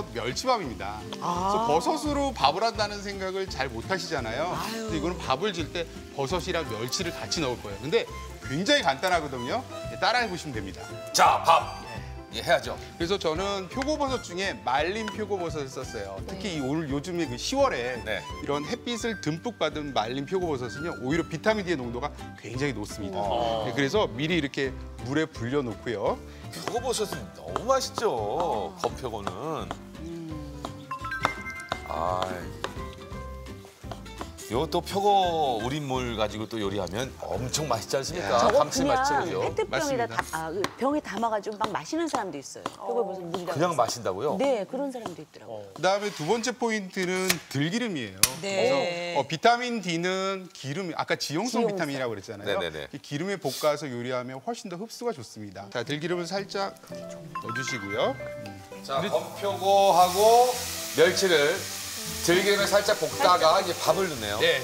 멸치밥입니다. 그래서 버섯으로 밥을 한다는 생각을 잘 못 하시잖아요. 근데 이거는 밥을 질 때 버섯이랑 멸치를 같이 넣을 거예요. 근데 굉장히 간단하거든요. 따라해 보시면 됩니다. 자, 밥. 예, 해야죠. 그래서 저는 표고버섯 중에 말린 표고버섯을 썼어요. 특히 오늘 요즘에 그 10월에 네. 이런 햇빛을 듬뿍 받은 말린 표고버섯은요, 오히려 비타민 D의 농도가 굉장히 높습니다. 네, 그래서 미리 이렇게 물에 불려 놓고요. 표고버섯은 너무 맛있죠. 건표고는. 이것도 표고 우린물 가지고 또 요리하면 엄청 맛있지 않습니까? 저거 감칠맛이 그냥 최고죠. 페트병에다 맞습니다. 그 병에 담아가지고 막 마시는 사람도 있어요. 그걸 무슨 물이라고. 그냥 해서. 마신다고요? 네, 그런 사람도 있더라고요. 그다음에 두 번째 포인트는 들기름이에요. 네. 그래서 비타민 D는 기름, 아까 지용성 지용성. 비타민이라고 그랬잖아요. 네네네. 이 기름에 볶아서 요리하면 훨씬 더 흡수가 좋습니다. 자, 들기름을 살짝 넣어주시고요. 자, 건표고하고 멸치를 들기름에 살짝 볶다가 이제 밥을 넣네요. 네,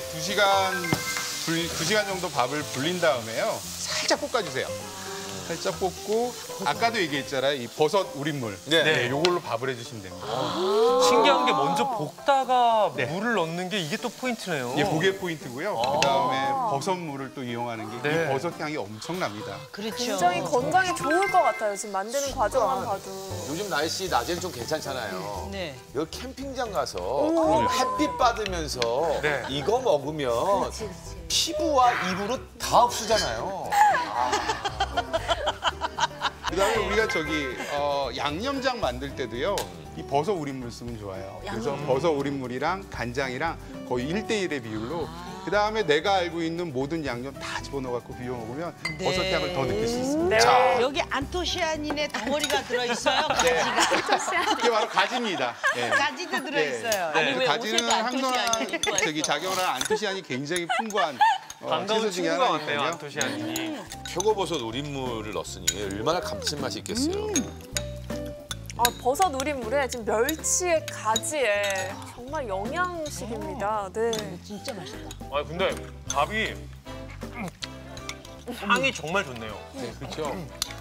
2시간 정도 밥을 불린 다음에요. 살짝 볶아주세요. 살짝 볶고 아까도 얘기했잖아요. 이 버섯 우린물. 네. 요걸로 밥을 해주시면 됩니다. 신기한 게 먼저 볶다가 물을 넣는 게 이게 또 포인트네요. 이게 그게 포인트고요. 그다음에 버섯물을 또 이용하는 게 이 네. 버섯 향이 엄청납니다. 그렇죠. 굉장히 건강에 좋을 것 같아요. 지금 만드는 과정만 봐도. 요즘 날씨 낮에는 좀 괜찮잖아요. 네. 여기 캠핑장 가서 햇빛 받으면서 네. 이거 먹으면 피부와 입으로 다 흡수잖아요. 그다음에 우리가 양념장 만들 때도요. 이 버섯 우린물 쓰면 좋아요. 그래서 버섯 우린물이랑 간장이랑 거의 1대1의 비율로 그다음에 내가 알고 있는 모든 양념 다 집어넣어갖고 비벼 먹으면 버섯 향을 더 느낄 수 있습니다. 네. 여기 안토시아닌의 덩어리가 들어있어요. 가지가. 이게 바로 가지입니다. 네. 가지도 들어있어요. 네. 아니, 왜 가지는 옷에도 안토시아닌이 입고 왔어? 작용을 하는 안토시아닌이 굉장히 풍부한 반가운 채소 중에 친구가 왔네요, 하나니까요. 안토시아닌이. 표고버섯 우린물을 넣었으니 얼마나 감칠맛이 있겠어요. 버섯 우린물에 지금 멸치에 가지에 정말 영양식입니다. 네. 진짜 맛있다. 근데 밥이 향이 정말 좋네요. 네, 그렇죠.